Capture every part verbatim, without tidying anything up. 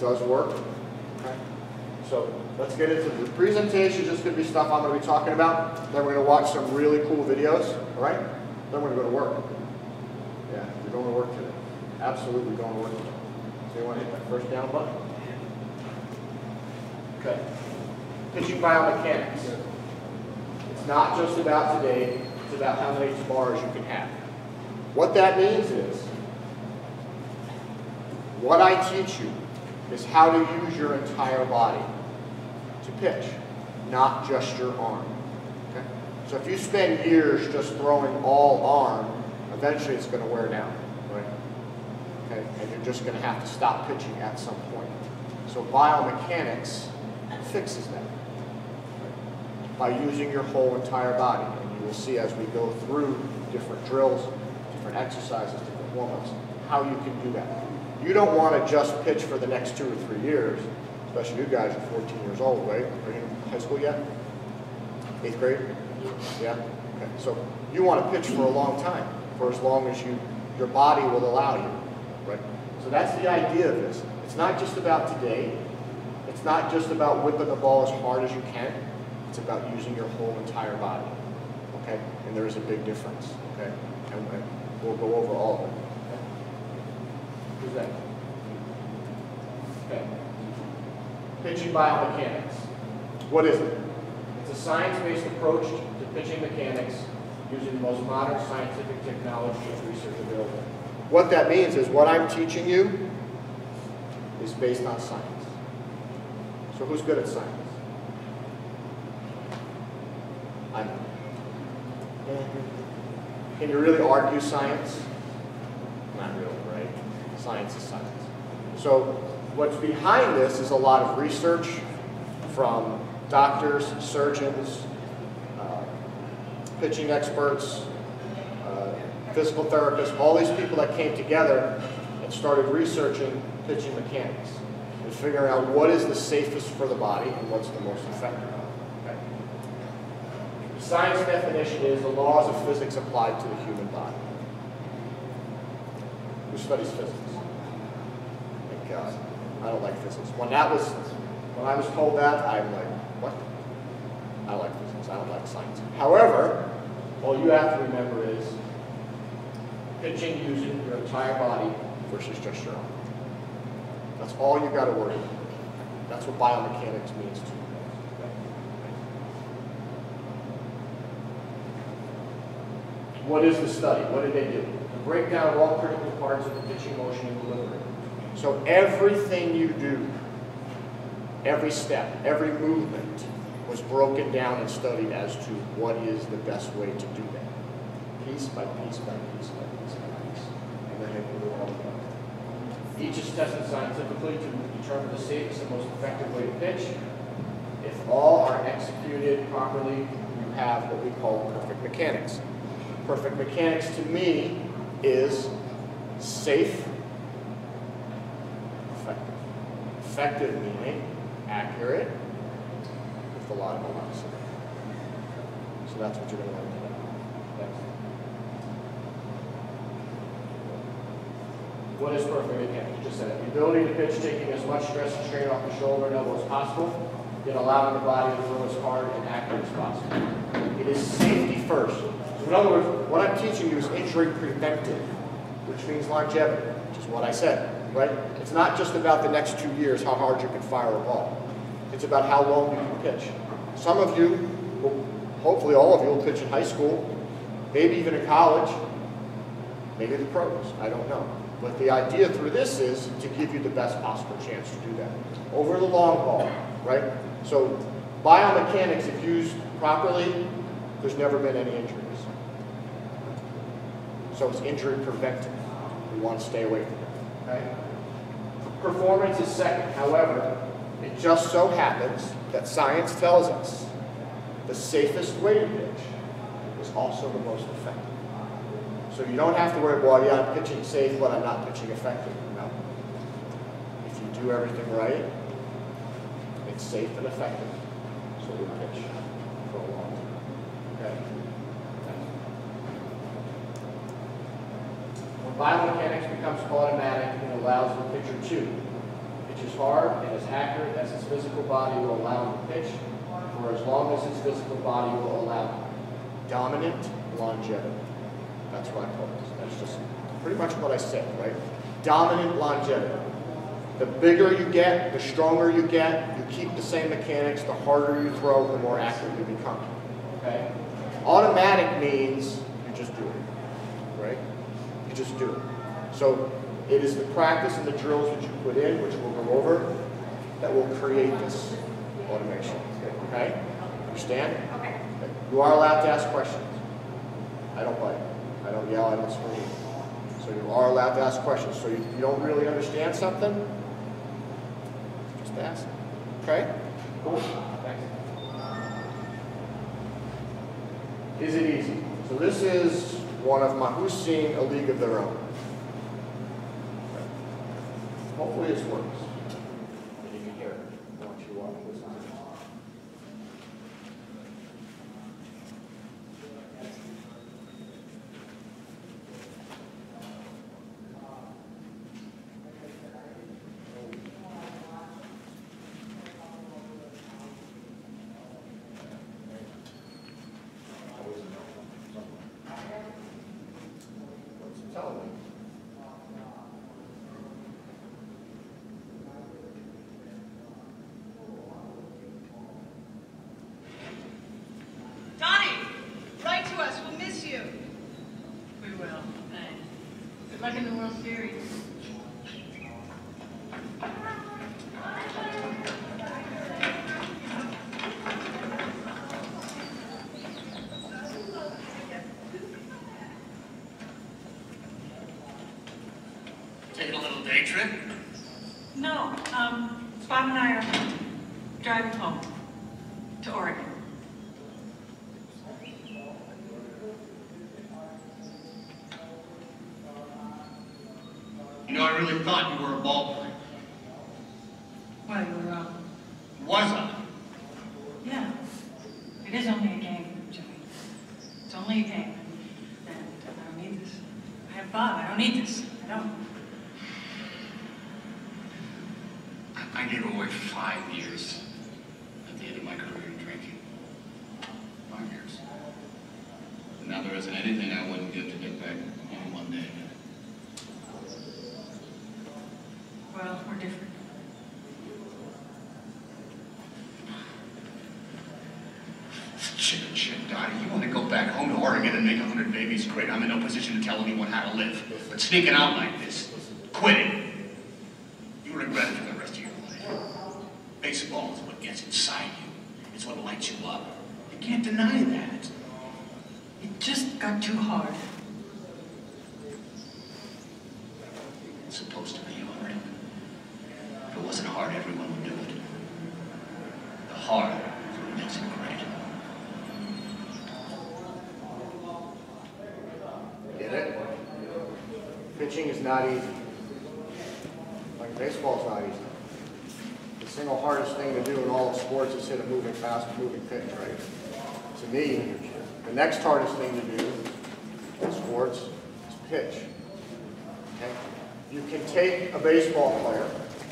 does work. Okay. So let's get into the presentation. Just going to be stuff I'm going to be talking about. Then we're going to watch some really cool videos. All right. Then we're going to go to work. Yeah, we're going to work today. Absolutely going to work today. So you want to hit that first down button? Okay. Pitching biomechanics. It's not just about today. It's about how many tomorrows you can have. What that means is, what I teach you is how to use your entire body to pitch, not just your arm. Okay? So if you spend years just throwing all arm, eventually it's going to wear down, right? Okay? And you're just going to have to stop pitching at some point. So biomechanics fixes that, right? By using your whole entire body. And you will see as we go through different drills, different exercises, different warm-ups, how you can do that. You don't want to just pitch for the next two or three years, especially you guys are fourteen years old, right? Are you in high school yet? Eighth grade? Yeah? Okay. So you want to pitch for a long time, for as long as you, your body will allow you, right? So that's the idea of this. It's not just about today. It's not just about whipping the ball as hard as you can. It's about using your whole entire body, okay? And there is a big difference, okay? And, and we'll go over all of it. Who's that? Okay. Pitching biomechanics. What is it? It's a science-based approach to pitching mechanics using the most modern scientific technology and research available. What that means is what I'm teaching you is based on science. So who's good at science? I know. Can you really argue science? Not really, right? Science is science. So what's behind this is a lot of research from doctors, surgeons, uh, pitching experts, uh, physical therapists, all these people that came together and started researching pitching mechanics and figuring out what is the safest for the body and what's the most effective. Okay. The science definition is the laws of physics applied to the human body. Who studies physics? Thank God. I don't like physics. When that was, when I was told that, I'm like, what? I like physics. I don't like science. However, all you have to remember is pitching using your entire body versus just your arm. That's all you got to worry about. That's what biomechanics means to you. What is the study? What did they do? Break down all critical parts of the pitching motion and delivery. So everything you do, every step, every movement was broken down and studied as to what is the best way to do that. Piece by piece by piece by piece by piece. And then they do it all together. Each is tested scientifically to determine the safest and most effective way to pitch. If all are executed properly, you have what we call perfect mechanics. Perfect mechanics to me is safe, effective. Effective meaning accurate with a lot of velocity. So that's what you're going to learn today. Thanks. What is perfect mechanics? Just said it. The ability to pitch taking as much stress and strain off the shoulder and elbow as possible, yet allowing the body to throw as hard and accurate as possible. It is safety first. So in other words, what I'm teaching you is injury preventive, which means longevity, which is what I said, right? It's not just about the next two years, how hard you can fire a ball. It's about how long you can pitch. Some of you, will, hopefully all of you will pitch in high school, maybe even in college, maybe the pros, I don't know. But the idea through this is to give you the best possible chance to do that. Over the long haul, right? So biomechanics, if used properly, there's never been any injuries. So it's injury preventive. We want to stay away from it. Okay? Performance is second. However, it just so happens that science tells us the safest way to pitch is also the most effective. So you don't have to worry, well, yeah, I'm pitching safe, but I'm not pitching effective. No. If you do everything right, it's safe and effective. So we pitch for a long time. Okay? When biomechanics becomes automatic, it allows the pitcher to pitches hard and as accurate as his physical body will allow him to pitch for as long as his physical body will allow him. Dominant longevity. That's what I call it. That's just pretty much what I said, right? Dominant longevity. The bigger you get, the stronger you get, you keep the same mechanics, the harder you throw, the more accurate you become. Okay? Automatic means you just do it, right? You just do it. So it is the practice and the drills that you put in, which we'll go over, that will create this automation. Okay? Understand? Okay. You are allowed to ask questions. I don't bite. I don't yell. I don't scream. So you are allowed to ask questions. So you, you don't really understand something, just ask. Okay? Cool. Thanks. Is it easy? So this is one of my, who's seen A League of Their Own? Okay. Hopefully this works. And you can hear it. I want you to watch. Listen to it. Like in the World Series. Taking a little day trip? No, um, Bob and I are driving home to Oregon. You know, I really thought you were a ball player. Well, you were wrong. Was I? Yeah. It is only a game, Jimmy. It's only a game. And I don't need this. I have Bob. I don't need this. I don't. I, I gave away five years at the end of my career in drinking. Five years. And now there isn't anything I wouldn't give to get back in one day. Well, we're different. Shit, shit, Dottie, you want to go back home to Oregon and make a hundred babies? Great, I'm in no position to tell anyone how to live. But sneaking out like this, quitting, you regret it for the rest of your life. Baseball is what gets inside you. It's what lights you up. You can't deny that. It just got too hard. It's supposed to be hard. If it wasn't hard, everyone would do it. The hard is what makes it great. Get it? Pitching is not easy. Like baseball is not easy. The single hardest thing to do in all of sports is hit a moving, fast moving pitch, right? To me, the next hardest thing to do in sports is pitch. Okay? You can take a baseball player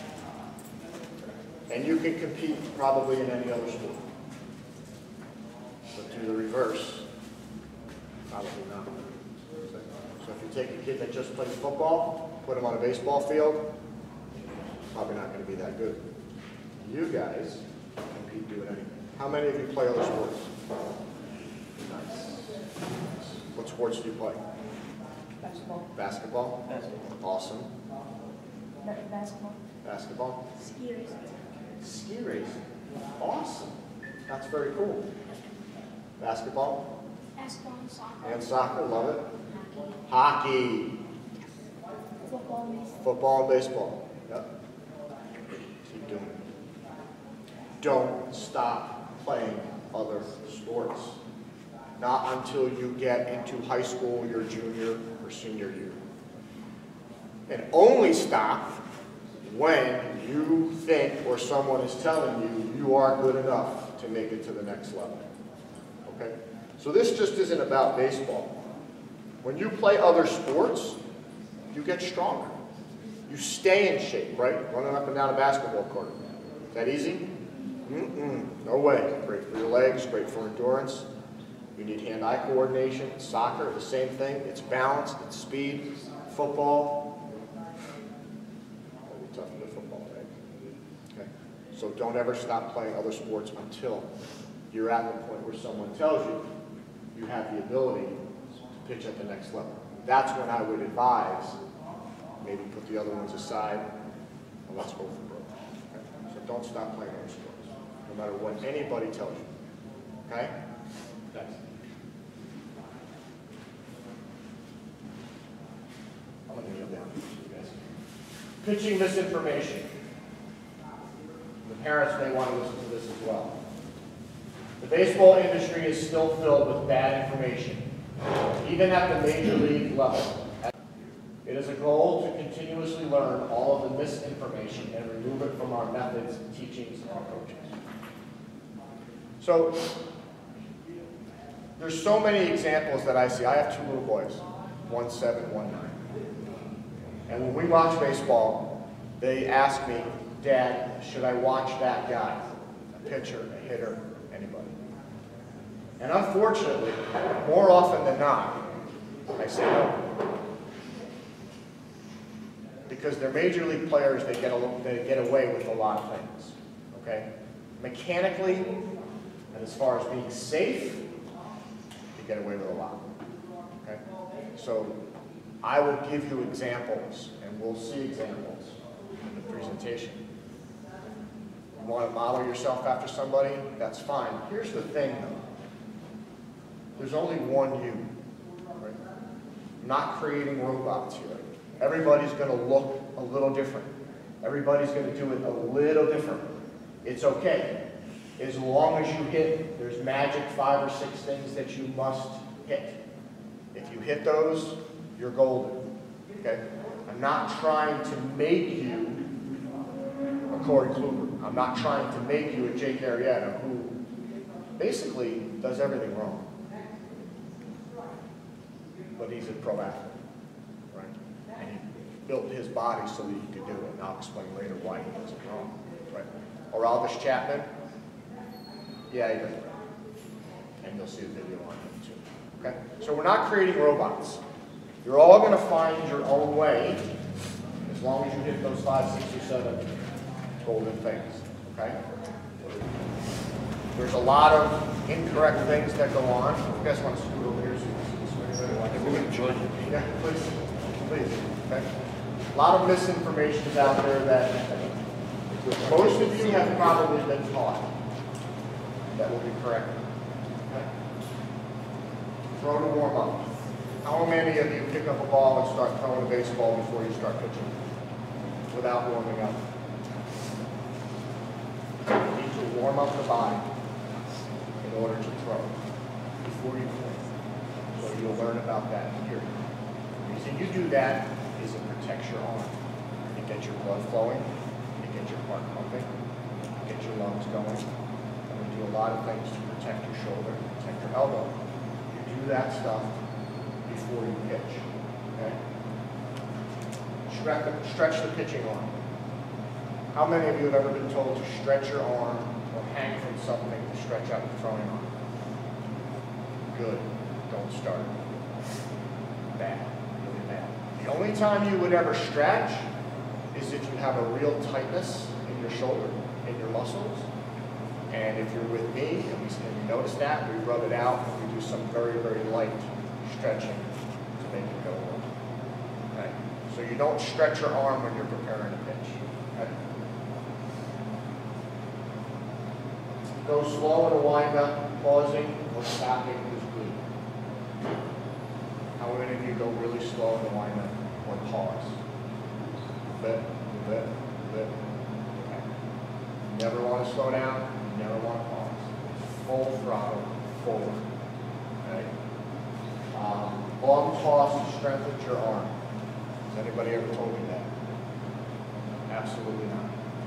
and you can compete probably in any other sport. But do the reverse, probably not. So if you take a kid that just plays football, put him on a baseball field, probably not going to be that good. You guys compete doing anything. How many of you play other sports? Nice. What sports do you play? Basketball. Basketball? Basketball. Awesome. Basketball. Basketball? Ski racing. Ski racing. Awesome. That's very cool. Basketball? Basketball and soccer. And soccer, love it. Hockey. Football and baseball. Football and baseball. Yep. Keep doing it. Don't stop playing other sports. Not until you get into high school, your junior or senior year. And only stop when you think or someone is telling you you are good enough to make it to the next level. Okay? So this just isn't about baseball. When you play other sports, you get stronger. You stay in shape, right? Running up and down a basketball court. Is that easy? Mm-mm, no way. Great for your legs, great for endurance. You need hand-eye coordination. Soccer, the same thing. It's balance, it's speed. Football, it'll be tough to football, right? Okay. So don't ever stop playing other sports until you're at the point where someone tells you you have the ability to pitch at the next level. That's when I would advise maybe put the other ones aside and let's go for broke. Okay? So don't stop playing other sports, no matter what anybody tells you. Okay? Next. I'm going to kneel down for you guys. Pitching misinformation. The parents may want to listen to this as well. The baseball industry is still filled with bad information, even at the major league level. It is a goal to continuously learn all of the misinformation and remove it from our methods, teachings, and approaches. So, there's so many examples that I see. I have two little boys, one seven, one nine. And when we watch baseball, they ask me, Dad, should I watch that guy? A pitcher, a hitter, anybody. And unfortunately, more often than not, I say no. Because they're major league players, they get, a, they get away with a lot of things, okay? Mechanically, and as far as being safe, they get away with a lot, okay? So I will give you examples, and we'll see examples in the presentation. You want to model yourself after somebody? That's fine. Here's the thing, though. There's only one you, right? I'm not creating robots here. Everybody's going to look a little different. Everybody's going to do it a little different. It's okay. As long as you hit, there's magic five or six things that you must hit. If you hit those, you're golden. Okay? I'm not trying to make you a Corey Kluber. I'm not trying to make you a Jake Arrieta who basically does everything wrong. But he's a pro athlete. And he built his body so that he could do it. And I'll explain later why he does it wrong. Right? Aroldis Chapman, yeah, he does it wrong. And you'll see a video on him too. Okay? So we're not creating robots. You're all going to find your own way as long as you hit those five, six, or seven golden things. Okay? There's a lot of incorrect things that go on. If you guys want to scoot over here so you can see this way. We're going to join you. Yeah, please. Please. Okay? A lot of misinformation is out there that most of you have probably been taught that will be corrected. Okay? Throw to warm up. How many of you pick up a ball and start throwing a baseball before you start pitching without warming up? You need to warm up the body in order to throw before you play. So you'll learn about that here. The reason you do that is it protects your arm. It gets your blood flowing, it gets your heart pumping, it gets your lungs going. And we do a lot of things to protect your shoulder, protect your elbow. You do that stuff before you pitch. Okay? Stretch the, stretch the pitching arm. How many of you have ever been told to stretch your arm or hang from something to stretch out the throwing arm? Good. Don't start. Bad. Really bad. The only time you would ever stretch is if you have a real tightness in your shoulder, in your muscles. And if you're with me, and, we, and you notice that, we rub it out and we do some very, very light stretching to make it go on. Okay? So you don't stretch your arm when you're preparing a pitch. Okay? Go slow in a windup, pausing or stopping is good. How many of you go really slow in a windup or pause? A bit, a bit, a bit. Okay. Never want to slow down, never want to pause. Full throttle forward. Okay? Um, long toss strengthens your arm. Has anybody ever told you that? Absolutely not.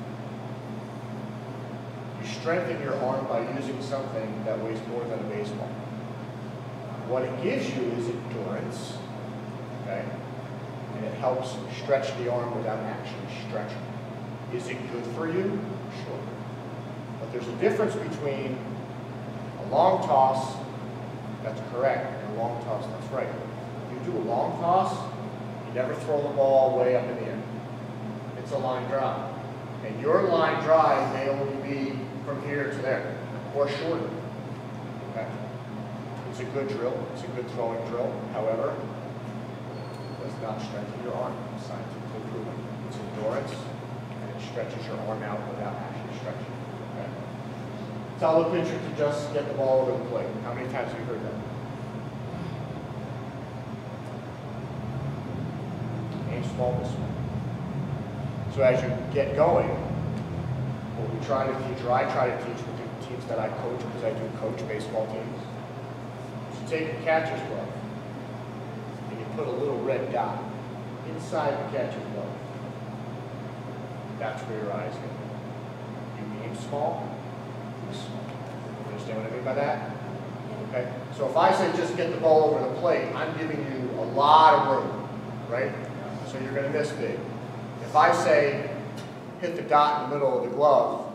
You strengthen your arm by using something that weighs more than a baseball. What it gives you is endurance, okay? And it helps helps stretch the arm without actually stretching. Is it good for you? Sure. But there's a difference between a long toss that's correct and a long toss that's right. You do a long toss, you never throw the ball way up in the air. It's a line drive. And your line drive may only be from here to there, or shorter. Okay? It's a good drill. It's a good throwing drill. However, it does not strengthen your arm. It's scientifically proven. It's endurance, and it stretches your arm out without actually stretching. Okay? Tell the pitcher to just get the ball over the plate. How many times have you heard that? Aim small this way. So as you get going, what we try to teach, or I try to teach with the teams that I coach, because I do coach baseball teams, is you take your catcher's glove and you put a little red dot inside the catcher's glove. That's where your eyes go. You aim small, you small. Understand what I mean by that? Okay? So if I say just get the ball over the plate, I'm giving you a lot of room, right? So you're going to miss big. If I say, hit the dot in the middle of the glove,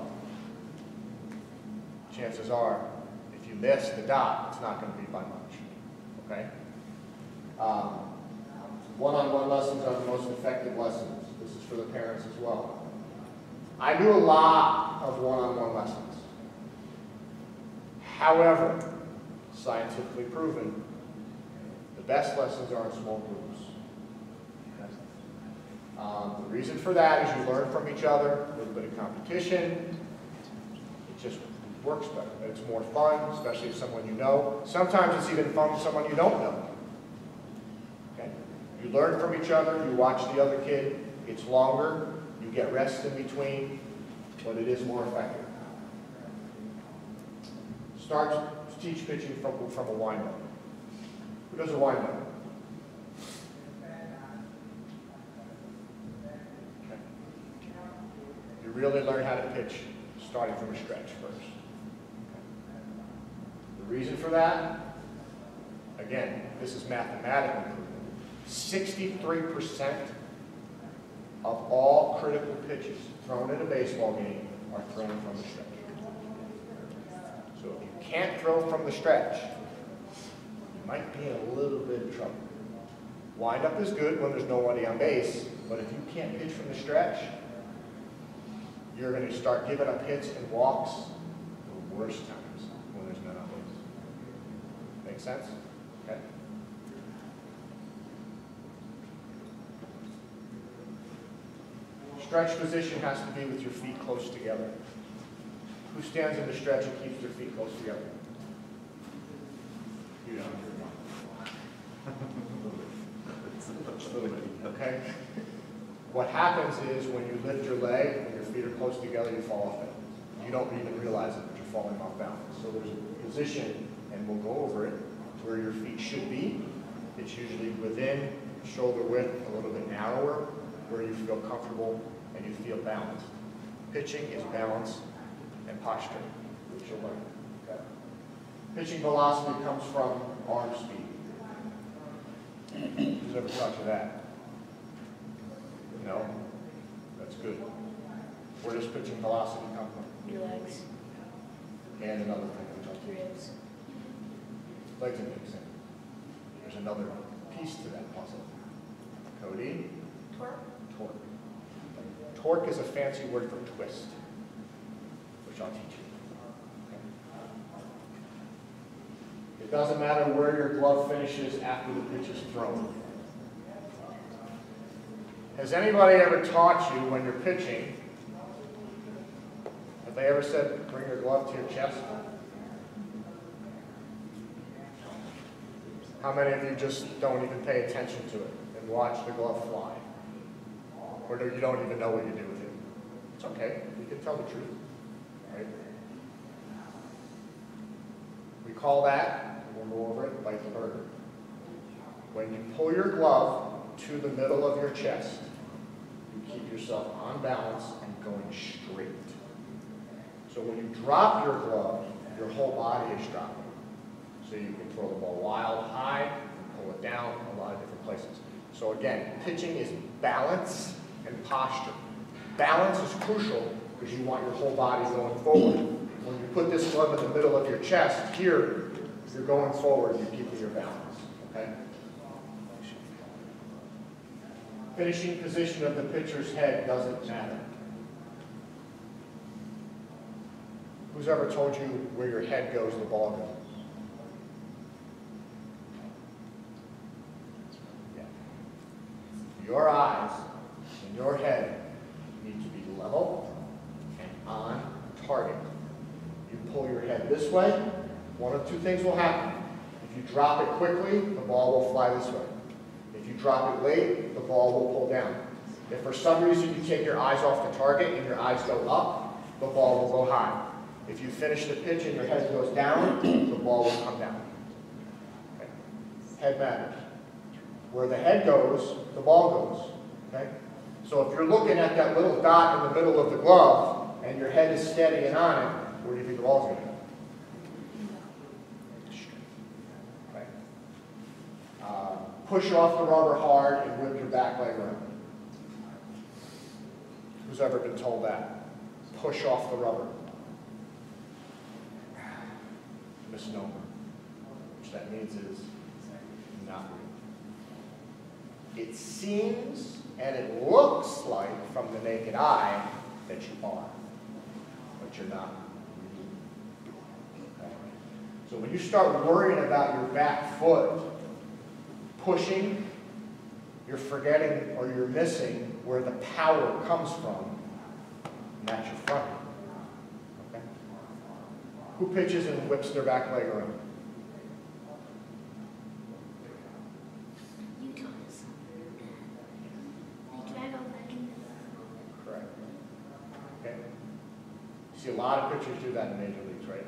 chances are, if you miss the dot, it's not going to be by much, okay? Um, one-on-one lessons are the most effective lessons. This is for the parents as well. I do a lot of one-on-one lessons. However, scientifically proven, the best lessons are in small groups. Um, the reason for that is you learn from each other, a little bit of competition. It just works better. It's more fun, especially if someone you know. Sometimes it's even fun with someone you don't know. Okay? You learn from each other, you watch the other kid. It's longer, you get rest in between, but it is more effective. Start to teach pitching from, from a windup. Who does a windup? You really learn how to pitch starting from a stretch first. The reason for that, again, this is mathematically proven. sixty-three percent of all critical pitches thrown in a baseball game are thrown from the stretch. So if you can't throw from the stretch, you might be in a little bit of trouble. Windup is good when there's nobody on base, but if you can't pitch from the stretch, you're going to start giving up hits and walks the worst times when there's none on base. Make sense? Okay. Stretch position has to be with your feet close together. Who stands in the stretch and keeps their feet close together? You don't. Okay? What happens is when you lift your leg and your feet are close together, you fall off balance. You don't even realize it, but you're falling off balance. So there's a position, and we'll go over it, where your feet should be. It's usually within shoulder width, a little bit narrower, where you feel comfortable and you feel balanced. Pitching is balance and posture, which you'll learn. Okay? Pitching velocity comes from arm speed. Who's ever taught you that? No? That's good. Where does pitching velocity come from? Your legs, And another thing, which I'll ribs. legs and hips. There's another piece to that puzzle. Cody? Torque. Torque. Torque is a fancy word for twist, which I'll teach you. Okay. It doesn't matter where your glove finishes after the pitch is thrown. Has anybody ever taught you when you're pitching, have they ever said, bring your glove to your chest? How many of you just don't even pay attention to it and watch the glove fly? Or do you don't even know what you do with it? It's okay, you can tell the truth, right? We call that, and we'll go over it, bite the burger. When you pull your glove to the middle of your chest, you keep yourself on balance and going straight. So when you drop your glove, your whole body is dropping. So you can throw the ball wild, high, and pull it down, a lot of different places. So again, pitching is balance and posture. Balance is crucial because you want your whole body going forward. When you put this glove in the middle of your chest, here, if you're going forward, you're keeping your balance, okay? Finishing position of the pitcher's head doesn't matter. Who's ever told you where your head goes, the ball goes? Yeah. Your eyes and your head need to be level and on target. You pull your head this way, one of two things will happen. If you drop it quickly, the ball will fly this way. If you drop it late, the ball will pull down. If for some reason you take your eyes off the target and your eyes go up, the ball will go high. If you finish the pitch and your head goes down, the ball will come down. Okay? Head matters. Where the head goes, the ball goes. Okay? So if you're looking at that little dot in the middle of the glove and your head is steady and on it, where do you think the ball's going to go? Okay. Uh, push off the rubber hard and whip your back leg around. Who's ever been told that? Push off the rubber. Misnomer. Which that means is not real. It seems and it looks like from the naked eye that you are, but you're not. Okay. So when you start worrying about your back foot pushing, you're forgetting or you're missing where the power comes from, and that's your front. Okay? Who pitches and whips their back leg around? You told us. They drag on back in. Correct. Okay? You see a lot of pitchers do that in major leagues, right?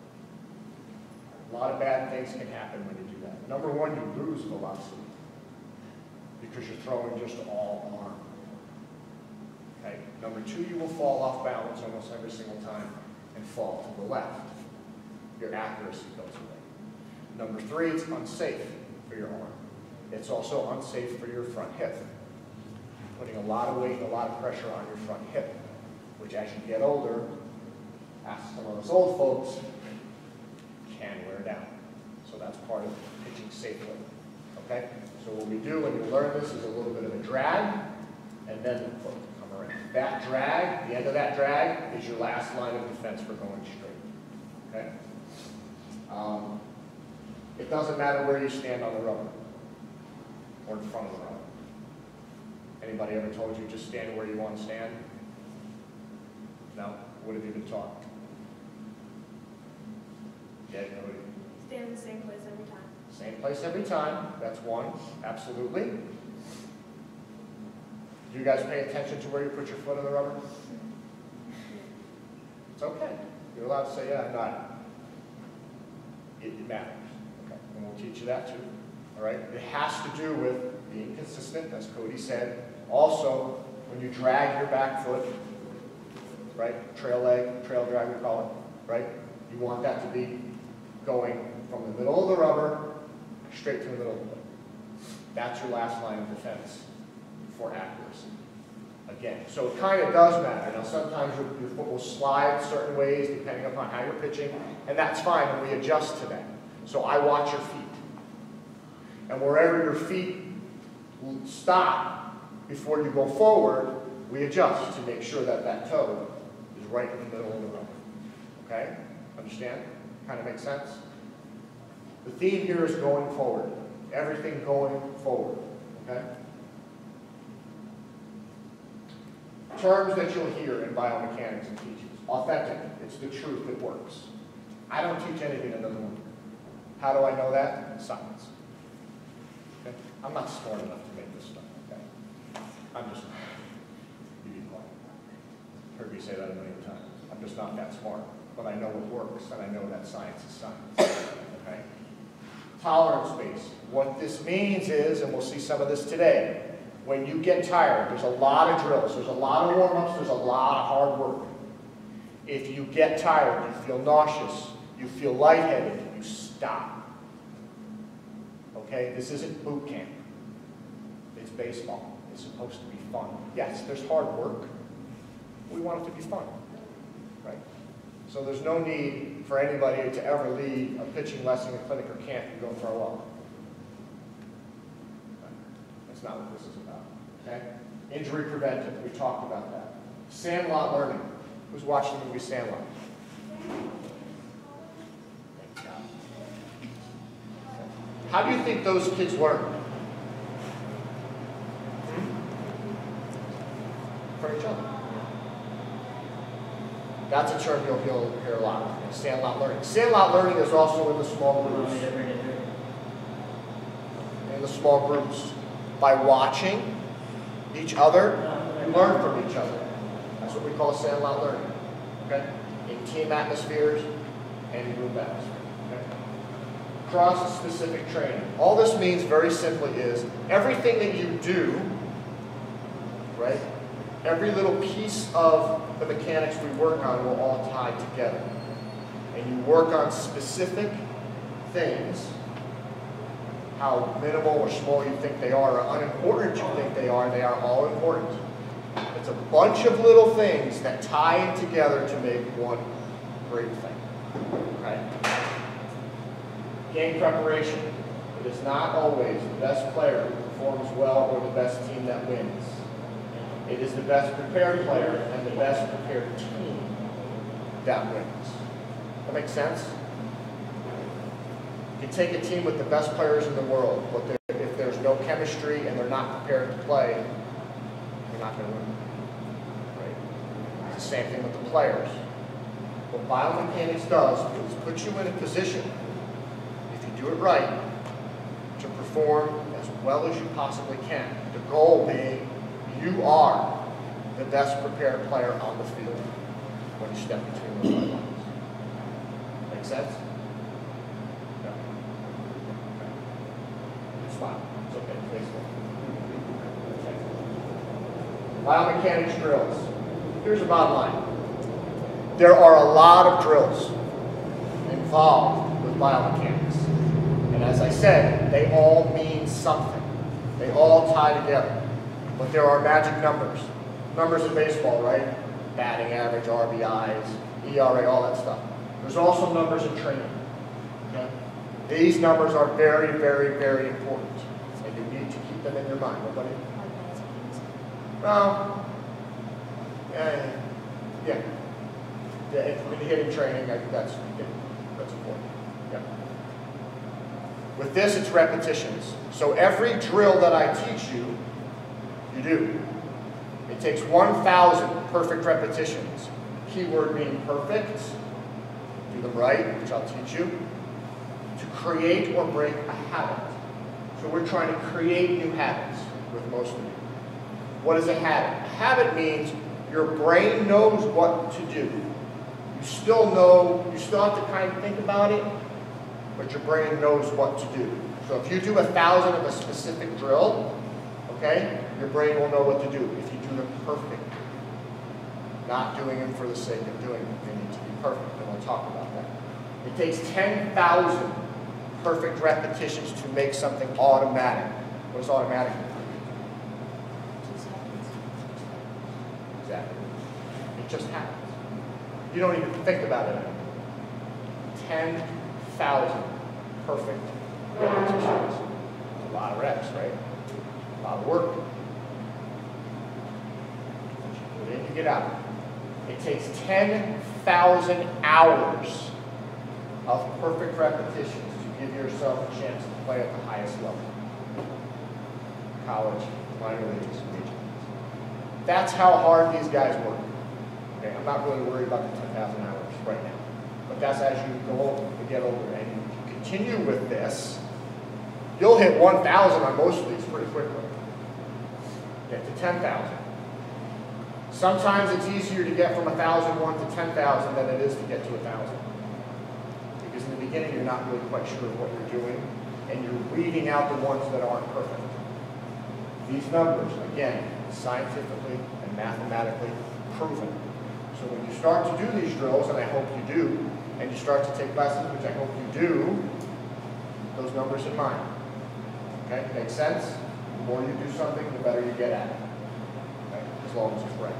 A lot of bad things can happen when you do that. Number one, you lose velocity because you're throwing just all arm. Okay? Number two, you will fall off balance almost every single time and fall to the left. Your accuracy goes away. Number three, it's unsafe for your arm. It's also unsafe for your front hip. Putting a lot of weight and a lot of pressure on your front hip, which as you get older, ask some of us old folks, can wear down. So that's part of pitching safely. Okay? So what we do when you learn this is a little bit of a drag, and then the foot will come around. That drag, the end of that drag, is your last line of defense for going straight. Okay? Um, it doesn't matter where you stand on the rubber or in front of the rubber. Anybody ever told you just stand where you want to stand? No? What have you been taught? Yeah, nobody. Stay in the same place every time. Same place every time. That's one. Absolutely. Do you guys pay attention to where you put your foot on the rubber? It's okay. You're allowed to say, yeah, I'm not. It, it matters. Okay. And we'll teach you that too. All right? It has to do with being consistent, as Cody said. Also, when you drag your back foot, right? Trail leg, trail drag we call it, right? You want that to be going from the middle of the rubber straight to the middle of the foot. That's your last line of defense for accuracy. Again, so it kind of does matter. Now sometimes your, your foot will slide certain ways depending upon how you're pitching, and that's fine, and we adjust to that. So I watch your feet. And wherever your feet will stop before you go forward, we adjust to make sure that that toe is right in the middle of the rubber. Okay? Understand? Kind of makes sense? The theme here is going forward. Everything going forward. Okay? Terms that you'll hear in biomechanics and teachings. Authentic. It's the truth that works. I don't teach anything that doesn't work. How do I know that? Science. Okay? I'm not smart enough to make this stuff. Okay? I'm just not. You be quiet. Heard me say that a million times. I'm just not that smart. But I know what works, and I know that science is science. Okay? Tolerance space. What this means is, and we'll see some of this today, when you get tired, there's a lot of drills, there's a lot of warm-ups, there's a lot of hard work. If you get tired, you feel nauseous, you feel lightheaded, you stop. Okay? This isn't boot camp. baseball. It's supposed to be fun. Yes, there's hard work. We want it to be fun, right? So there's no need for anybody to ever leave a pitching lesson, a clinic, or camp and go throw up. That's not what this is about, okay? Injury preventive, we talked about that. Sandlot learning. Who's watching the movie Sandlot? Thank God. How do you think those kids learn? Hmm? From each other. That's a term you'll, you'll hear a lot of. Sandlot learning. Sandlot learning is also in the small groups. In the small groups. By watching each other, you learn from each other. That's what we call Sandlot learning. Okay? In team atmospheres and in group atmospheres. Okay? Cross-specific training. All this means very simply is everything that you do, right? Every little piece of the mechanics we work on will all tie together. And you work on specific things, how minimal or small you think they are, or unimportant you think they are, they are all important. It's a bunch of little things that tie in together to make one great thing. Right? Game preparation. It is not always the best player who performs well or the best team that wins. It is the best prepared player and the best prepared team that wins. That makes sense? You can take a team with the best players in the world, but if there's no chemistry and they're not prepared to play, you're not going to win. Right? It's the same thing with the players. What biomechanics does is put you in a position, if you do it right, to perform as well as you possibly can. The goal being you are the best prepared player on the field when you step between those lines. Make sense? No. Okay. Smile. It's okay. Please. Biomechanics drills. Here's the bottom line. There are a lot of drills involved with biomechanics. And as I said, they all mean something. They all tie together. But there are magic numbers. Numbers in baseball, right? Batting average, R B Is, E R A, all that stuff. There's also numbers in training. Okay? These numbers are very, very, very important. And you need to keep them in your mind. Nobody? Well, yeah. Yeah. Yeah, if you're hitting training, I think that's, yeah, that's important. Yeah. With this, it's repetitions. So every drill that I teach you, you do. It takes one thousand perfect repetitions. Keyword being perfect. Do them right, which I'll teach you. To create or break a habit. So we're trying to create new habits with most of you. What is a habit? A habit means your brain knows what to do. You still know, you still have to kind of think about it, but your brain knows what to do. So if you do a thousand of a specific drill, okay, your brain will know what to do if you do them perfectly. Not doing them for the sake of doing them. They need to be perfect, and we'll talk about that. It takes ten thousand perfect repetitions to make something automatic. What does automatic mean? Exactly. It just happens. You don't even think about it anymore. ten thousand perfect repetitions. A lot of reps, right? A lot of work. You put in, you get out. It takes ten thousand hours of perfect repetitions to give yourself a chance to play at the highest level. College, minor leagues, major leagues. That's how hard these guys work. Okay, I'm not really worried about the ten thousand hours right now. But that's as you go and get older. And you continue with this, you'll hit one thousand on most of these pretty quickly. Get to ten thousand. Sometimes it's easier to get from one thousand one to ten thousand than it is to get to one thousand. Because in the beginning, you're not really quite sure what you're doing, and you're weeding out the ones that aren't perfect. These numbers, again, scientifically and mathematically proven. So when you start to do these drills, and I hope you do, and you start to take lessons, which I hope you do, those numbers in mind. Okay, make sense? more you do something, the better you get at it, okay? As long as it's right.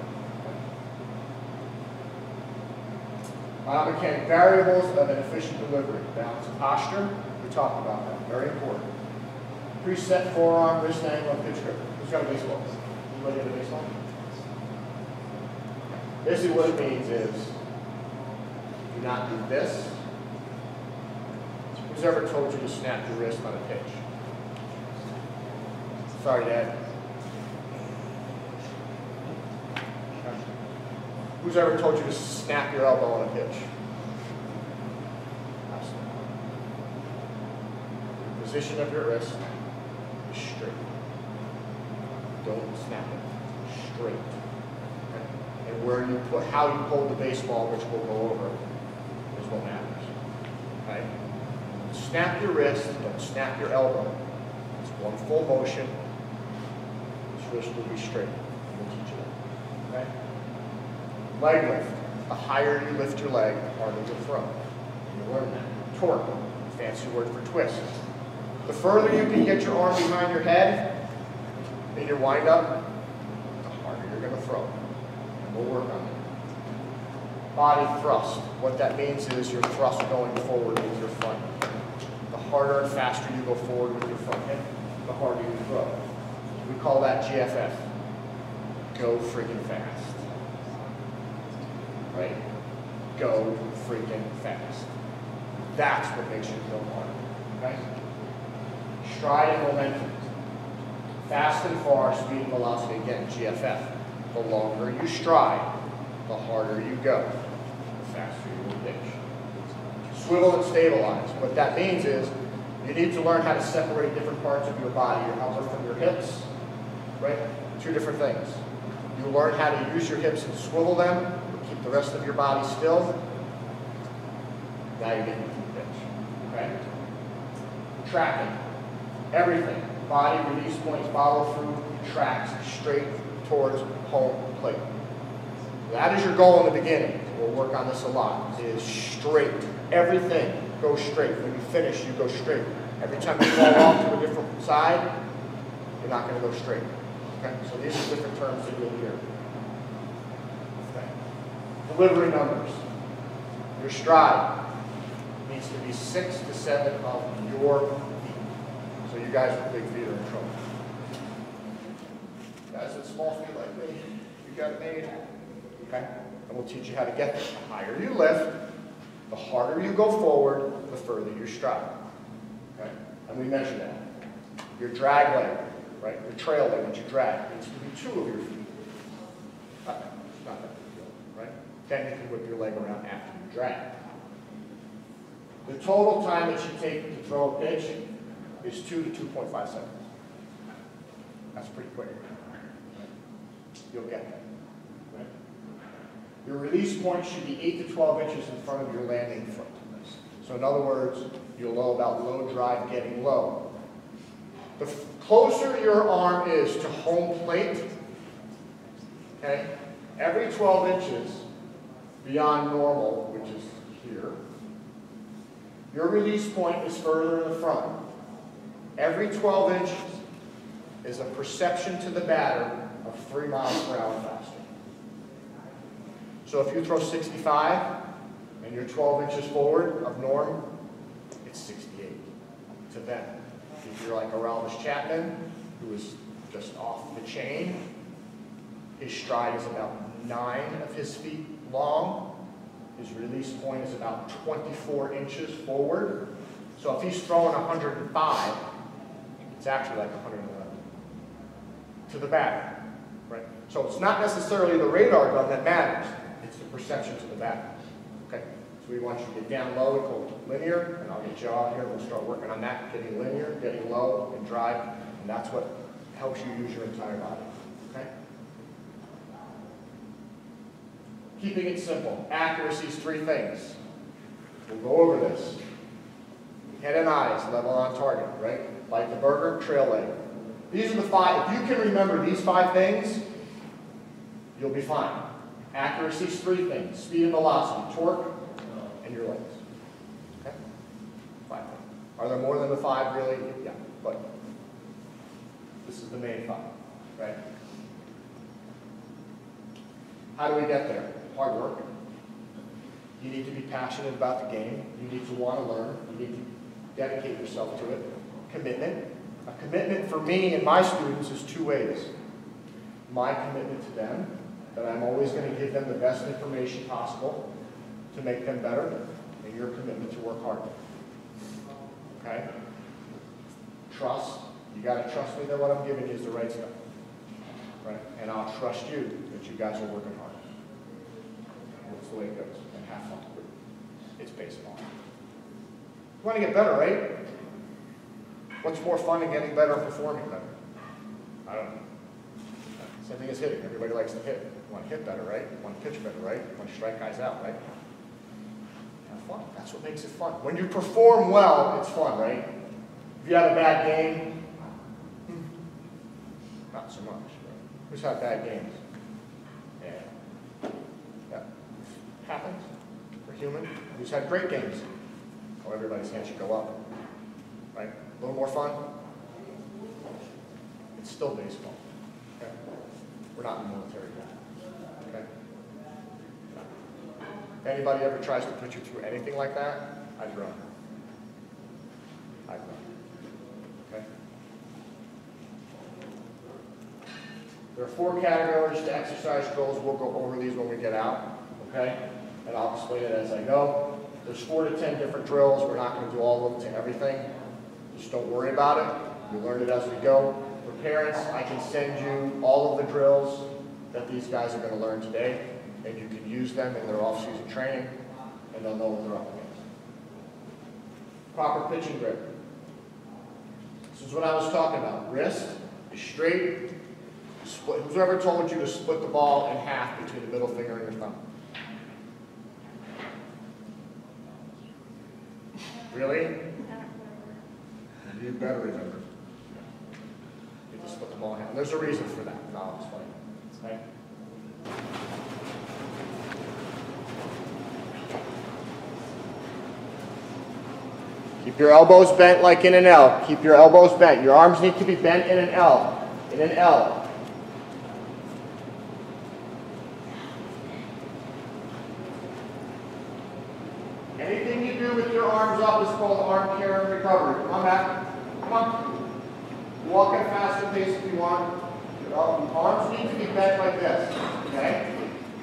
Biomechanic variables of an efficient delivery. Balance and posture, we talked about that, very important. Preset forearm, wrist angle, and pitch grip. Who's got a baseball? Anybody have a baseball? Basically what it means is, do not do this. Who's ever told you to snap your wrist on a pitch? Sorry, Dad. Who's ever told you to snap your elbow on a pitch? Absolutely. The position of your wrist is straight. Don't snap it. Straight. Okay? And where you put, how you hold the baseball, which we'll go over, is what matters. Okay? Snap your wrist, don't snap your elbow. It's one full motion. This wrist will be straight. We'll teach you that. Okay? Leg lift. The higher you lift your leg, the harder you'll throw. You learn that. Torque. Fancy word for twist. The further you can get your arm behind your head in your wind-up, the harder you're going to throw. And we'll work on it. Body thrust. What that means is your thrust going forward with your front. The harder and faster you go forward with your front hip, the harder you throw. We call that G F F. Go freaking fast. Right? Go freaking fast. That's what makes you go harder. Okay? Stride and momentum. Fast and far, speed and velocity. Again, G F F. The longer you stride, the harder you go, the faster you will pitch. Swivel and stabilize. What that means is you need to learn how to separate different parts of your body, your upper from your hips, right? Two different things. You learn how to use your hips and swivel them, keep the rest of your body still. Now you're getting to the pitch, okay? Tracking. Everything. Body, release points, follow through, tracks straight towards home plate. That is your goal in the beginning. We'll work on this a lot. It is straight. Everything goes straight. When you finish, you go straight. Every time you fall off to a different side, you're not going to go straight. Okay? So these are different terms that you'll hear. Okay. Delivery numbers. Your stride needs to be six to seven of your feet. So you guys with big feet are in trouble. Guys with small feet like me, you got it made. Okay? And we'll teach you how to get there. The higher you lift, the harder you go forward, the further you stride. Okay? And we measure that. Your drag leg, right? Your trail leg that you drag needs to be two of your feet. Not that, not that big deal, right? Then you can whip your leg around after you drag. The total time that you take to throw a pitch is two to two point five seconds. That's pretty quick. Right? You'll get that. Right? Your release point should be eight to twelve inches in front of your landing foot. So in other words, you'll know about low drive getting low. The closer your arm is to home plate, okay, every twelve inches beyond normal, which is here, your release point is further in the front. Every twelve inches is a perception to the batter of three miles per hour faster. So if you throw sixty-five and you're twelve inches forward of norm, it's sixty-eight to them. If you're like Aroldis Chapman, who is just off the chain, his stride is about nine of his feet long. His release point is about twenty-four inches forward. So if he's throwing one hundred five, it's actually like one hundred eleven to the batter, right? So it's not necessarily the radar gun that matters. It's the perception to the batter. Okay? So we want you to get down low and hold linear, and I'll get you out here. We'll start working on that, getting linear, getting low, and drive, and that's what helps you use your entire body. Okay? Keeping it simple. Accuracy is three things. We'll go over this. Head and eyes, level on target, right? Like the burger, trail leg. These are the five. If you can remember these five things, you'll be fine. Accuracy is three things. Speed and velocity, torque, and your legs. Okay? Five things. Are there more than the five, really? Yeah. But This is the main fun, right? How do we get there? Hard work. You need to be passionate about the game. You need to want to learn. You need to dedicate yourself to it. Commitment. A commitment for me and my students is two ways. My commitment to them, that I'm always going to give them the best information possible to make them better, and your commitment to work hard. Okay? Trust. You got to trust me that what I'm giving you is the right stuff. Right? And I'll trust you that you guys are working hard. That's the way it goes. And have fun. It's baseball. You want to get better, right? What's more fun than getting better and performing better? I don't know. Same thing as hitting. Everybody likes to hit. You want to hit better, right? You want to pitch better, right? You want to strike guys out, right? Have fun. That's what makes it fun. When you perform well, it's fun, right? If you have a bad game, not so much. Who's had bad games? Yeah. That happens. We're human. Who's had great games? Oh, everybody's hand should go up. Right? A little more fun. It's still baseball. Okay? We're not in the military yet. Okay? If anybody ever tries to put you through anything like that, I'd run. I'd run. Okay? There are four categories to exercise drills. We'll go over these when we get out. Okay? And I'll explain it as I go. There's four to ten different drills. We're not going to do all of them to everything. Just don't worry about it. We learn it as we go. For parents, I can send you all of the drills that these guys are going to learn today, and you can use them in their off-season training, and they'll know what they're up against. Proper pitching grip. This is what I was talking about. Wrist is straight. Split. Who's ever told you to split the ball in half between the middle finger and your thumb? Really? You better remember. You just split the ball in half. And there's a reason for that, and I'll explain it. Okay? Keep your elbows bent like in an L. Keep your elbows bent. Your arms need to be bent in an L. In an L. Anything you do with your arms up is called arm care and recovery. Come on back. Come on. Walk at a faster pace if you want. Your arms need to be bent like this. Okay?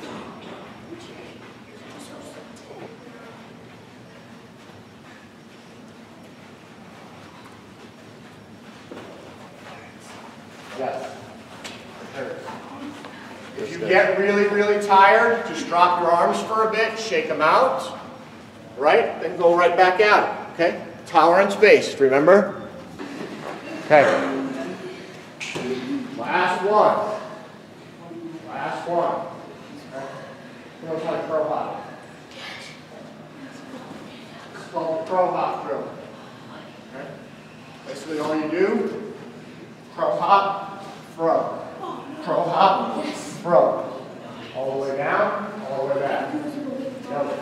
Yes. If you get really, really tired, just drop your arms for a bit, shake them out. Right? Then go right back at it. Okay? Tolerance-based, remember? Okay. Last one. Last one. Okay. You know, like pro hop. It's called the pro hop drill. Okay? Basically all you do, pro hop, throw. Pro hop, throw. All the way down, all the way back. Yep.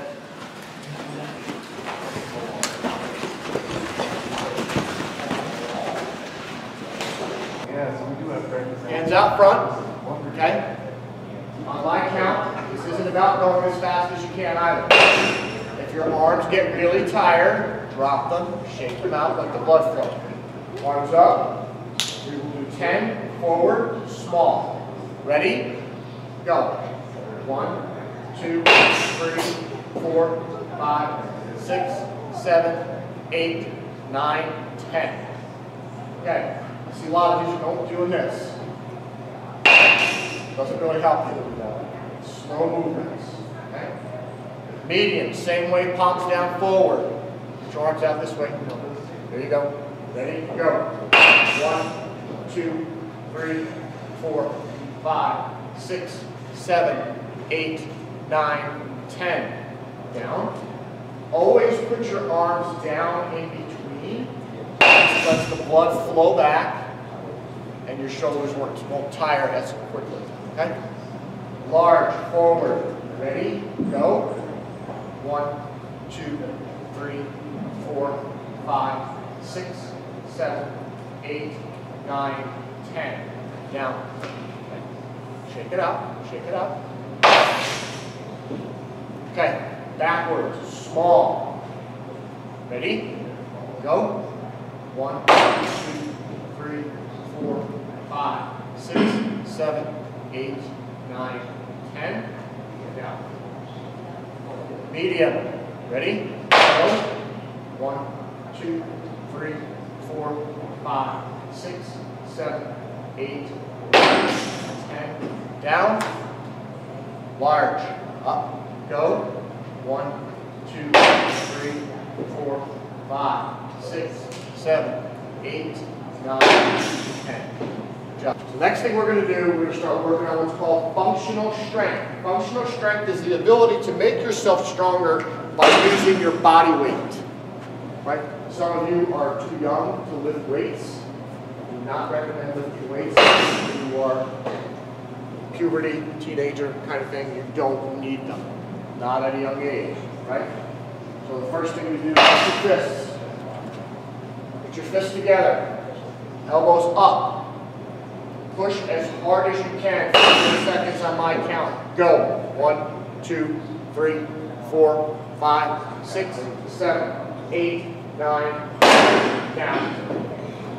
Hands out front, okay? On my count, this isn't about going as fast as you can either. If your arms get really tired, drop them, shake them out, let the blood flow. Arms up, we will do ten, forward, small. Ready? Go. One, two, three, four, five, six, seven, eight, nine, ten. Okay. I see a lot of you don't doing this. Doesn't really help you. Slow movements. Okay? Medium, same way, palms down forward. Put your arms out this way. There you go. Ready? Go. One, two, three, four, five, six, seven, eight, nine, ten. Down. Always put your arms down in between. Lets the blood flow back, and your shoulders won't, won't tire as quickly. Okay? Large, forward. Ready? Go. One, two, three, four, five, six, seven, eight, nine, ten. Down. Shake it up, shake it up. Okay, backwards, small. Ready? Go. One, two, three, four, five, six, seven, eight, nine, ten. Down. Medium. Ready? Go. One, two, three, four, five, six, seven, eight, nine, ten. Down. Large. Up. Go. One, two, three, four, five, six, seven, eight, nine, ten. Good job. So next thing we're going to do, we're going to start working on what's called functional strength. Functional strength is the ability to make yourself stronger by using your body weight. Right? Some of you are too young to lift weights. I do not recommend lifting weights if you are puberty, teenager kind of thing. You don't need them. Not at a young age, right? So the first thing we do is put your fists. Put your fists together. Elbows up. Push as hard as you can for ten seconds on my count. Go. One, two, three, four, five, six, seven, eight, nine, down.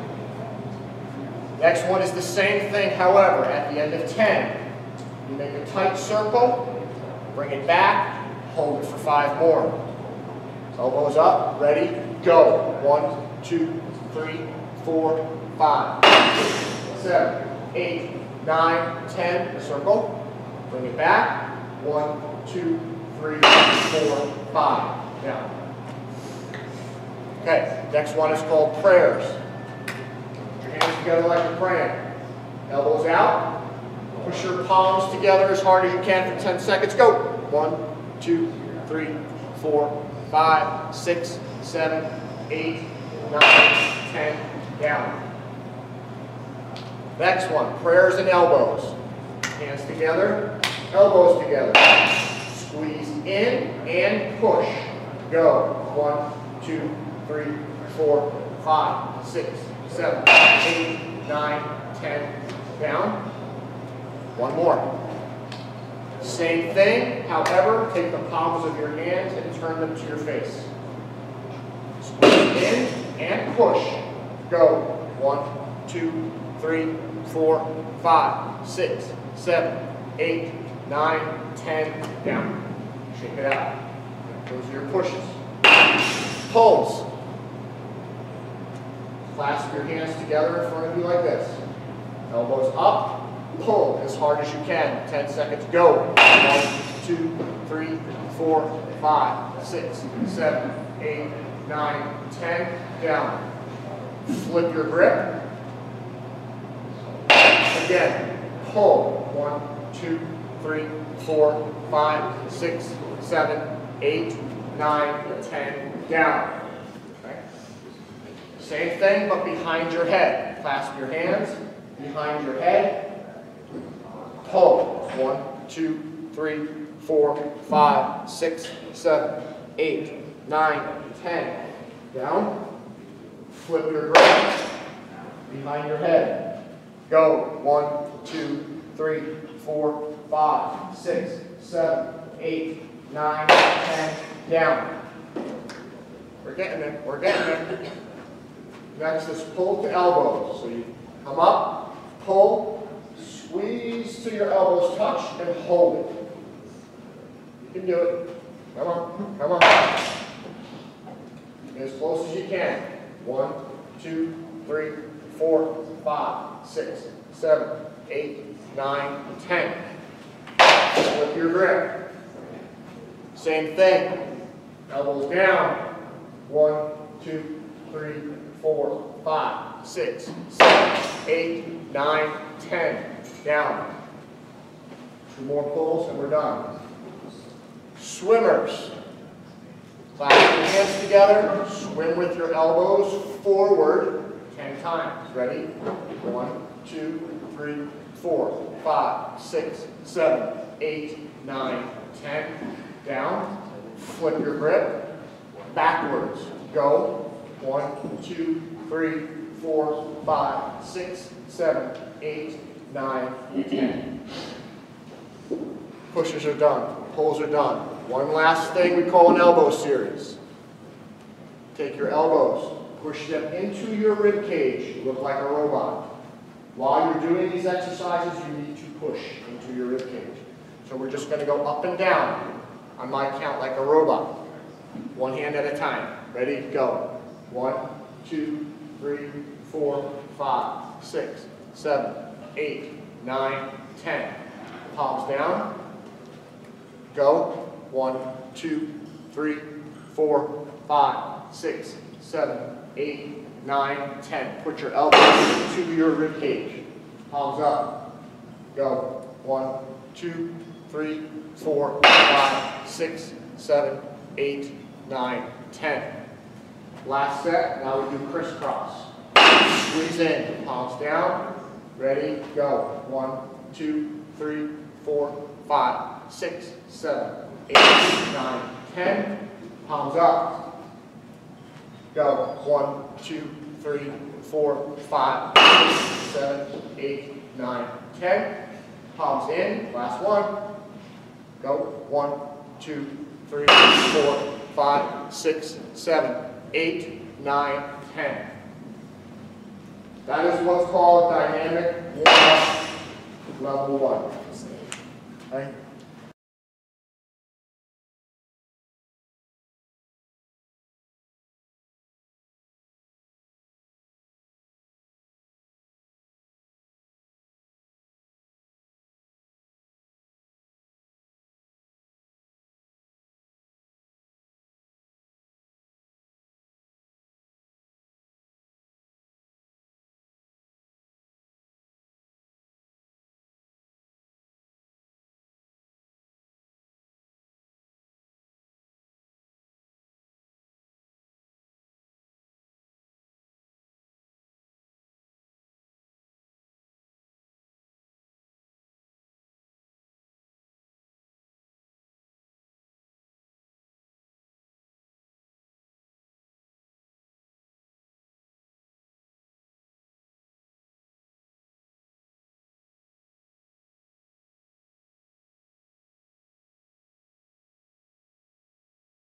Next one is the same thing, however, at the end of ten. You make a tight circle, bring it back, hold it for five more. Elbows up, ready, go. One, two, three, four, five, six, seven, eight, nine, ten. Circle, bring it back. One, two, three, four, five. Down. Okay, next one is called prayers. Put your hands together like you're praying. Elbows out. Push your palms together as hard as you can for ten seconds. Go. One, two, three, four, five, six, seven, eight, nine, ten. Down. Next one, prayers and elbows. Hands together, elbows together. Squeeze in and push. Go. One, two, three, four, five, six, seven, eight, nine, ten. Down. One more. Same thing, however, take the palms of your hands and turn them to your face. Squeeze in and push. Go. One, two, three, four, five, six, seven, eight, nine, ten. Down. Shake it out. Those are your pushes. Pulls. Clasp your hands together in front of you like this. Elbows up. Pull as hard as you can. ten seconds. Go. One, two, three, four, five, six, seven, eight, nine, ten. Down. Flip your grip. Again. Pull. One, two, three, four, five, six, seven, eight, nine, ten. Down. Okay. Same thing, but behind your head. Clasp your hands behind your head. Pull. One, two, three, four, five, six, seven, eight, nine, ten. Down. Flip your grip behind your head. Go. One, two, three, four, five, six, seven, eight, nine, ten. Down. We're getting it. We're getting it. Next is pull to elbows. So you come up, pull, squeeze till your elbows touch, and hold it. You can do it. Come on. Come on. As close as you can. One, two, three, four, five, six, seven, eight, nine, ten. Flip your grip. Same thing. Elbows down. One, two, three, four, five, six, seven, eight, nine, ten. Down. Two more pulls and we're done. Swimmers. Clasp your hands together. Swim with your elbows forward ten times. Ready? One, two, three, four, five, six, seven, eight, nine, ten. Down. Flip your grip. Backwards. Go. One, two, three, four, five, six, seven, eight, nine, ten. Pushes are done. Pulls are done. One last thing we call an elbow series. Take your elbows, push them into your rib cage. Look like a robot. While you're doing these exercises, you need to push into your rib cage. So we're just going to go up and down. I might count like a robot. One hand at a time. Ready? Go. One, two, three, four, five, six, seven, eight, nine, ten. Palms down. Go. One, two, three, four, five, six, seven, eight, nine, ten. Put your elbows to your rib cage. Palms up. Go. One, two, three, four, five, six, seven, eight, nine, ten. Last set. Now we do crisscross. Squeeze in. Palms down. Ready? Go. One, two, three, four, five, six, seven, eight, nine, ten. Palms up. Go. One, two, three, four, five, six, seven, eight, nine, ten. Palms in. Last one. Go. One, two, three, four, five, six, seven, eight, nine, ten. That is what's called dynamic warm-up level one. Okay?